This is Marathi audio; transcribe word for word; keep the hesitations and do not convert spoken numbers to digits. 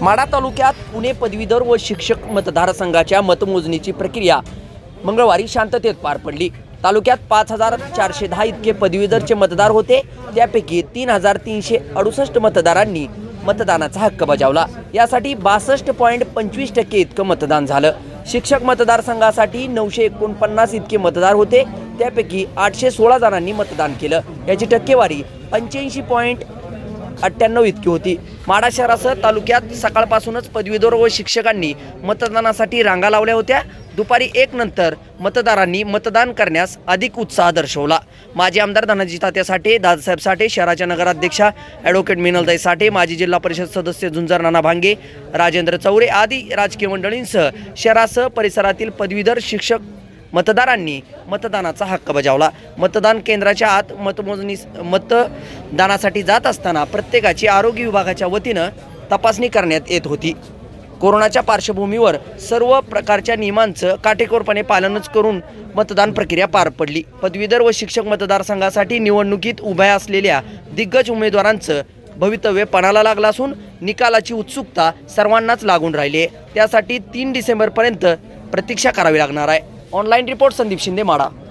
माढा तालुक्यात पुणे पदवीधर व शिक्षक मतदारसंघाच्या मतमोजणीची प्रक्रिया मंगळवारी शांततेत पार पडली। तालुक्यात पाच हजार चारशे दहा इतके पदवीधरचे मतदार होते। त्यापैकी तीन हजार तीनशे अडुसष्ट मतदारांनी मतदानाचा हक्क बजावला। यासाठी बासष्ट पॉईंट पंचवीस टक्के इतकं मतदान झालं। शिक्षक मतदारसंघासाठी नऊशे एकोणपन्नास इतके मतदार होते। त्यापैकी आठशे सोळा जणांनी मतदान केलं। याची टक्केवारी पंच्याऐंशी पॉईंट अठ्ठ्याण्णव इतकी होती। माढा शहरासह तालुक्यात सकाळपासूनच पदवीधर व शिक्षकांनी मतदानासाठी रांगा लावल्या होत्या। दुपारी एक नंतर मतदारांनी मतदान करण्यास अधिक उत्साह दर्शवला। माजी आमदार धनाजी तात्या साठे, दादासाहेब साठे, शहराच्या नगराध्यक्षा ॲडव्होकेट मिनलताई साठे, माजी जिल्हा परिषद सदस्य झुंजार नाना भांगे, राजेंद्र चौरे आदी राजकीय मंडळींसह शहरासह परिसरातील पदवीधर शिक्षक मतदारांनी मतदानाचा हक्क बजावला। मतदान केंद्राच्या आत मतमोजणी मतदानासाठी जात असताना प्रत्येकाची आरोग्य विभागाच्या वतीनं तपासणी करण्यात येत होती। कोरोनाच्या पार्श्वभूमीवर सर्व प्रकारच्या नियमांचं काटेकोरपणे पालनच करून मतदान प्रक्रिया पार पडली। पदवीधर व शिक्षक मतदारसंघासाठी निवडणुकीत उभ्या असलेल्या दिग्गज उमेदवारांचं भवितव्य पणाला लागलं असून निकालाची उत्सुकता सर्वांनाच लागून राहिली आहे। त्यासाठी तीन डिसेंबरपर्यंत प्रतीक्षा करावी लागणार आहे। Online report Sandeep Shinde, Madha.